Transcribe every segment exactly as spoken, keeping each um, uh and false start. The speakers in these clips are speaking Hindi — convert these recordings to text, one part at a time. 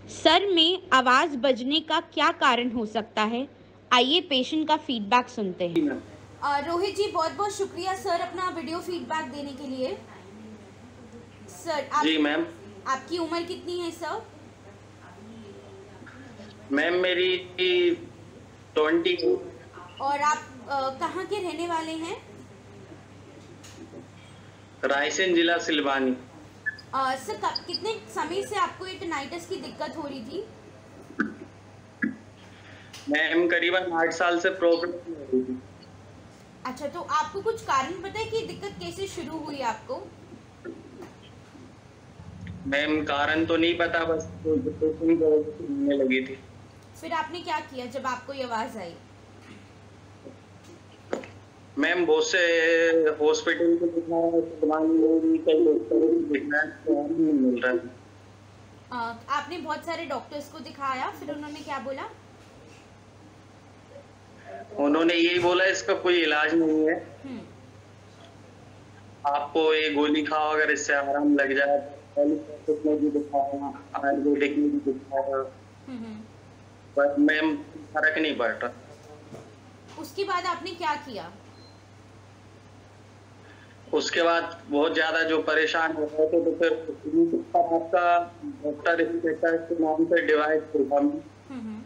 सर में आवाज बजने का क्या कारण हो सकता है? आइए पेशेंट का फीडबैक सुनते हैं। अ, रोहित जी, बहुत बहुत शुक्रिया सर अपना वीडियो फीडबैक देने के लिए। सर आप जी मैम। आपकी उम्र कितनी है सर? मैम मेरी ट्वेंटी। और आप अ, कहाँ के रहने वाले हैं? रायसेन जिला सिलवानी। अ, सर क- कितने समय से आपको ये टिनाइटिस की दिक्कत हो रही थी? मैम करीबन आठ साल से प्रॉब्लम हो रही थी। अच्छा, तो आपको कुछ कारण पता है कि दिक्कत कैसे शुरू हुई आपको? मैम कारण तो नहीं पता, बस डिप्रेशन की वजह से होने लगी थी। फिर आपने क्या किया जब आपको ये आवाज़ आई? मैम बहुत से हॉस्पिटल को दिखाया, सिलवानी में भी कई डॉक्टरों को दिखाया, तो आराम नहीं मिल रहा था। अ, आपने बहुत सारे डॉक्टर्स को दिखाया, फिर उन्होंने क्या बोला? उन्होंने यही बोला इसका कोई इलाज नहीं है, हम्म। आपको ये गोली खाओ, अगर इससे आराम लग जाए। एलोपैथिक में भी दिखाया, आयुर्वेदिक में भी दिखाया, हम्म हम्म। पर मैम फर्क नहीं पड़ रहा। उसके बाद आपने क्या किया? उसके बाद बहुत ज्यादा जो परेशान हो रहे थे, तो फिर आपका डॉक्टर के नाम से डिवाइस खोला, हम्म हम्म।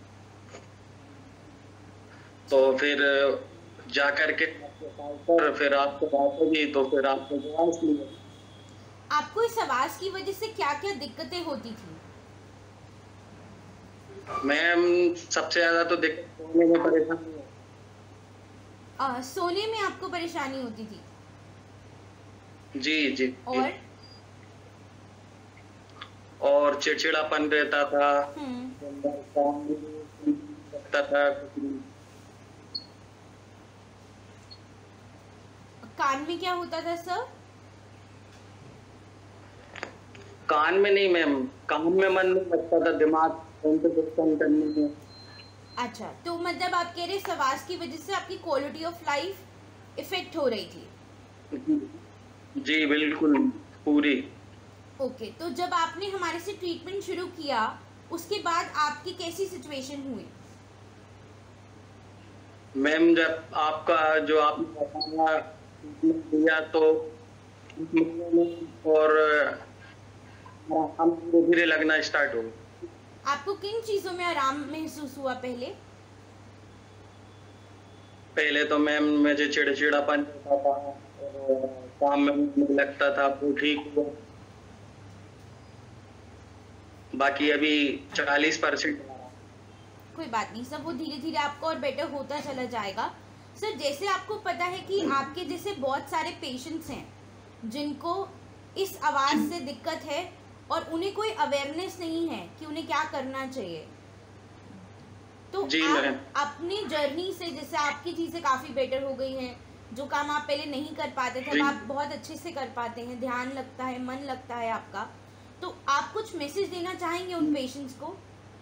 तो फिर जा करके पर फिर आपको बात होगी, तो फिर आपको डिवाइस लिया। आपको इस आवाज़ की वजह से क्या क्या दिक्कतें होती थी? मैम सबसे ज्यादा तो दिक्कत सोने में परेशानी है। अ, सोने में आपको परेशानी होती थी? जी जी। और और चिड़चिड़ापन रहता था, हम्म। काम नहीं करता था कुछ नहीं। कान में क्या होता था सर? कान में नहीं मैम, काम में मन नहीं लगता था, दिमाग कंसंट्रेशन करने में। अच्छा, तो मतलब आप कह रहे इस आवाज़ की वजह से आपकी क्वालिटी ऑफ लाइफ इफेक्ट हो रही थी? जी बिल्कुल पूरी। ओके, तो जब आपने हमारे से ट्रीटमेंट शुरू किया उसके बाद आपकी कैसी सिचुएशन हुई? मैम जब आपका जो आपने बताया ट्रीटमेंट दिया, तो और हम धीरे धीरे लगना स्टार्ट हो गया। आपको किन चीज़ों में आराम महसूस हुआ पहले? पहले तो मैम मुझे चिड़चिड़ापन रहता था और काम में मन नहीं लगता था, वो ठीक हुआ। बाकी अभी चालीस परसेंट। कोई बात नहीं सर, वो धीरे धीरे आपको और बेटर होता चला जाएगा। सर, जैसे आपको पता है कि आपके जैसे बहुत सारे पेशेंट्स हैं जिनको इस आवाज़ से दिक्कत है और उन्हें कोई अवेयरनेस नहीं है कि उन्हें क्या करना चाहिए, तो जी आप अपनी जर्नी से, जैसे आपकी चीज़ें काफ़ी बेटर हो गई हैं, जो काम आप पहले नहीं कर पाते थे अब आप बहुत अच्छे से कर पाते हैं, ध्यान लगता है, मन लगता है आपका, तो आप कुछ मैसेज देना चाहेंगे उन पेशेंट्स को?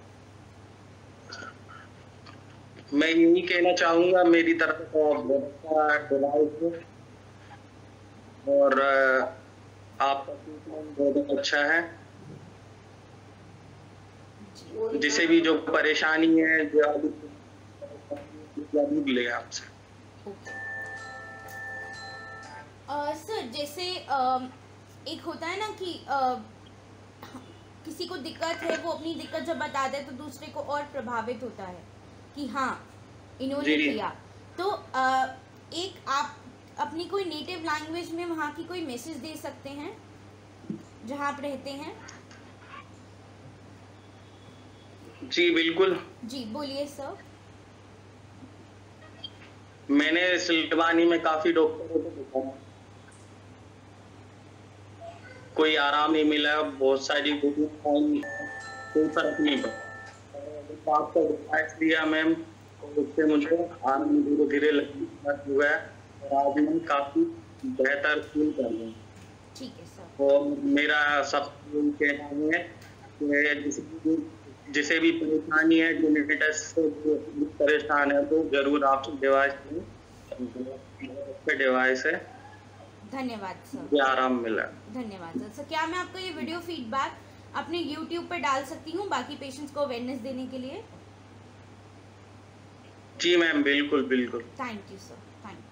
मैं यही कहना चाहूंगा, मेरी तरफ से डिवाइस है और आपका ट्रीटमेंट बहुत अच्छा है। जिसे भी जो परेशानी है जरूर ले आपसे। सर, जैसे uh, एक होता है ना कि uh, किसी को दिक्कत है, वो अपनी दिक्कत जब बताता है तो दूसरे को और प्रभावित होता है कि हाँ इन्होंने किया, तो uh, एक आप अपनी कोई नेटिव लैंग्वेज में वहाँ की कोई मैसेज दे सकते हैं जहाँ आप रहते हैं? जी बिल्कुल। जी बोलिए सर। मैंने सिलवानी में काफी डॉक्टरों को दिखाया, कोई आराम नहीं मिला, बहुत सारी गोलियां खाई, कोई फर्क नहीं पड़ा। आपका डिवाइस दिया मैम, उससे मुझे आराम धीरे धीरे लगना हुआ है और आज मैं काफी बेहतर फील कर रहा हूँ। ठीक है सर। और मेरा सब कहना है कि जिसे भी जिसे भी परेशानी है, टिनाइटिस से परेशान है, तो जरूर आपसे डिवाइस लें, डिवाइस है। धन्यवाद सर। मुझे आराम मिला। धन्यवाद सर। सर, क्या मैं आपका ये वीडियो फीडबैक अपने यूट्यूब पे डाल सकती हूँ बाकी पेशेंट्स को अवेयरनेस देने के लिए। जी मैम, बिल्कुल बिल्कुल। Thank you sir, thank you.